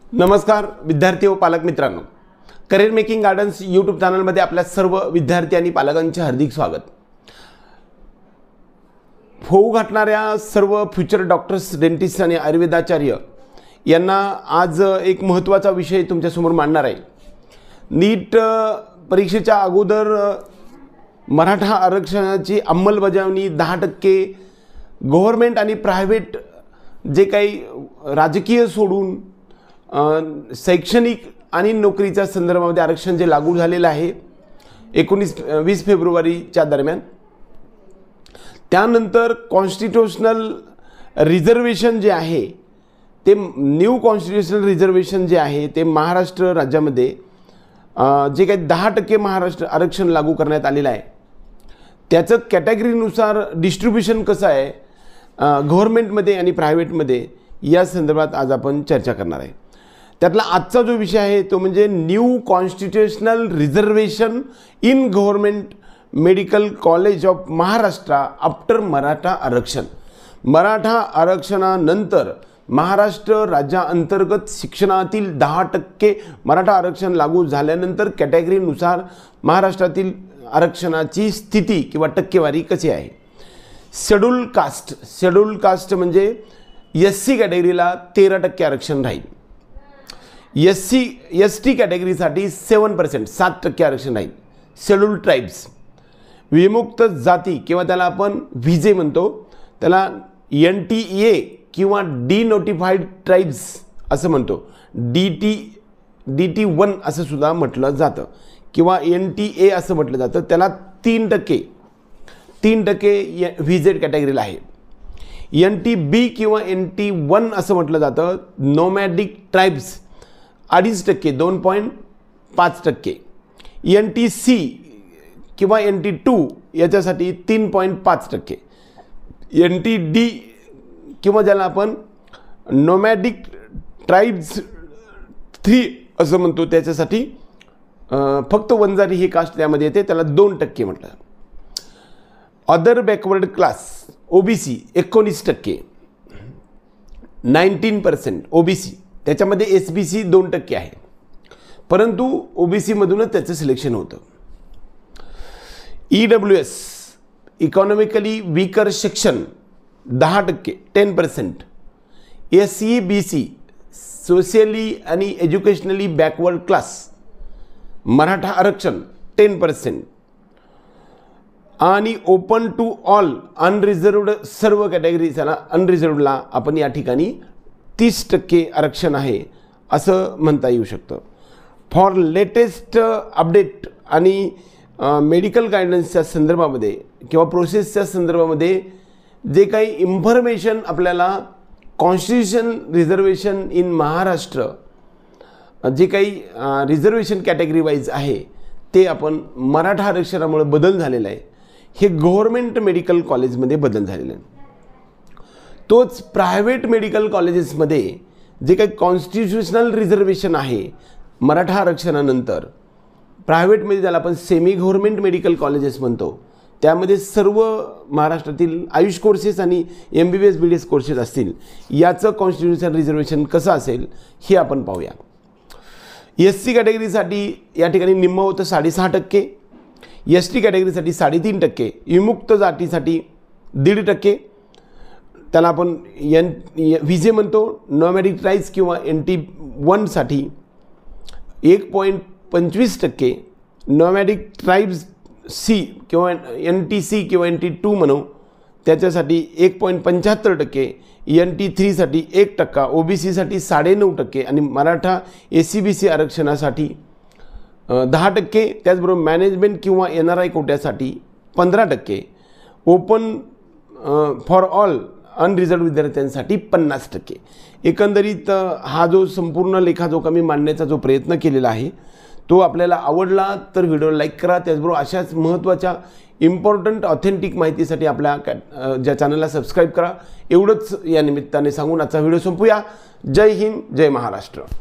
नमस्कार विद्यार्थी व पालक मित्रांनो, करिअर मेकिंग गार्डन्स यूट्यूब चॅनलमध्ये आपल्या सर्व विद्यार्थी आणि पालकांचे हार्दिक स्वागत। होऊ घालणाऱ्या सर्व फ्युचर डॉक्टर्स, डेंटिस्ट आणि आयुर्वेदाचार्य यांना आज एक महत्त्वाचा विषय तुमच्यासमोर मांडणार आहे। नीट परीक्षेच्या अगोदर मराठा आरक्षणाची अंमलबजावणी 10% गव्हर्नमेंट आणि प्रायव्हेट जे काही राजकीय सोडून शैक्षणिक आणि नोकरीच्या संदर्भामध्ये आरक्षण जे लागू झालेलं आहे 19-20 फेब्रुवारीच्या दरम्यान, त्यानंतर कॉन्स्टिट्यूशनल रिझर्वेशन जे आहे ते न्यू कॉन्स्टिट्यूशनल रिझर्वेशन जे आहे ते महाराष्ट्र राज्यामध्ये जे काही 10% महाराष्ट्र आरक्षण लागू करण्यात आलेलं आहे, त्याचं कॅटेगरीनुसार डिस्ट्रीब्युशन कसं आहे गव्हर्नमेंटमध्ये आणि प्रायव्हेटमध्ये या संदर्भात आज आपण चर्चा करणार आहे। त्यातला आजचा जो विषय आहे तो म्हणजे new constitutional reservation in government medical college of Maharashtra after Maratha आरक्षण। मराठा आरक्षणानंतर महाराष्ट्र राज्याअंतर्गत शिक्षणातील 10% मराठा आरक्षण लागू झाल्यानंतर कॅटेगरीनुसार महाराष्ट्रातील आरक्षणाची स्थिती किंवा टक्केवारी कशी आहे। शेड्यूल कास्ट म्हणजे SC कॅटेगरीला 13% आरक्षण राहील, ST कॅटेगरीसाठी 7% आरक्षण राहील। शेड्यूल ट्राइब्स विमुक्त जाती किंवा त्याला आपण व्हीजे म्हणतो, त्याला NTA किंवा डिनोटिफाईड ट्राइब्स असं म्हणतो, DT1 असं सुद्धा म्हटलं जातं किंवा NTA असं म्हटलं जातं, त्याला 3% व्हीजेड कॅटेगरीला आहे। NTB किंवा NT1 असं म्हटलं जातं, नोमॅडिक ट्राइब्स 2.5% 2.5%। NTC किंवा NT2 याच्यासाठी 3.5%। NTD किंवा ज्याला आपण नोमॅडिक ट्राइब्स 3 असं म्हणतो त्याच्यासाठी फक्त वंजारी ही कास्ट त्यामध्ये येते, त्याला 2% म्हटलं। Other backward class OBC 19%, 19% OBC, त्याच्यामध्ये SBC 2% आहे, परंतु OBC मधूनच त्याचं सिलेक्शन होतं। EWS economically weaker section 10% 10%। SEBC socially आणि एज्युकेशनली बॅकवर्ड क्लास मराठा आरक्षण 10%। आणि ओपन टू ऑल अनरिझर्वड सर्व कॅटेगरीजला अनरिझर्वडला आपण या ठिकाणी 30% आरक्षण आहे असं म्हणता येऊ शकतं। फॉर लेटेस्ट अपडेट आणि मेडिकल गायडन्सच्या संदर्भामध्ये किंवा प्रोसेसच्या संदर्भामध्ये जे काही इन्फॉर्मेशन आपल्याला कॉन्स्टिट्यूशन रिझर्वेशन इन महाराष्ट्र जे काही रिझर्वेशन कॅटेगरी वाईज आहे ते आपण मराठा आरक्षणामुळे बदल झालेला आहे, हे गव्हर्नमेंट मेडिकल कॉलेजमध्ये बदल झालेला आहे। तोच प्रायव्हेट मेडिकल कॉलेजेसमध्ये जे काही कॉन्स्टिट्यूशनल रिझर्वेशन आहे मराठा आरक्षणानंतर, प्रायव्हेटमध्ये ज्याला आपण सेमी गव्हर्नमेंट मेडिकल कॉलेजेस म्हणतो, त्यामध्ये सर्व महाराष्ट्रातील आयुष कोर्सेस आणि MBBS BDS कोर्सेस असतील, याचं कॉन्स्टिट्यूशनल रिझर्वेशन कसं असेल हे आपण पाहूया। SC कॅटेगरीसाठी या ठिकाणी निम्म होतं 6.5%, ST कॅटेगरीसाठी 3.5%, विमुक्त जातीसाठी 1.5%, त्याला आपण व्हीजे म्हणतो, नोमॅडिक ट्राइब्स किंवा NT1 साठी 1.25%, नोमॅडिक ट्राइब्स C किंवा NTC किंवा NT2 म्हणू त्याच्यासाठी 1.75%, NT3 साठी 1%, OBC साठी 9.5% आणि मराठा SCBC आरक्षणासाठी 10%, त्याचबरोबर मॅनेजमेंट किंवा NRI कोट्यासाठी 15%, ओपन फॉर ऑल अनरिझर्व्ड विद्यार्थ्यांसाठी 50%। एकंदरीत हा जो संपूर्ण लेखाजोखा मी मांडण्याचा जो प्रयत्न केलेला आहे तो आपल्याला आवडला तर व्हिडिओ लाईक करा, त्याचबरोबर अशाच महत्त्वाच्या इम्पॉर्टंट ऑथेंटिक माहितीसाठी आपल्या ज्या चॅनलला सबस्क्राईब करा। एवढंच या निमित्ताने सांगून आजचा व्हिडिओ संपूया। जय हिंद, जय महाराष्ट्र।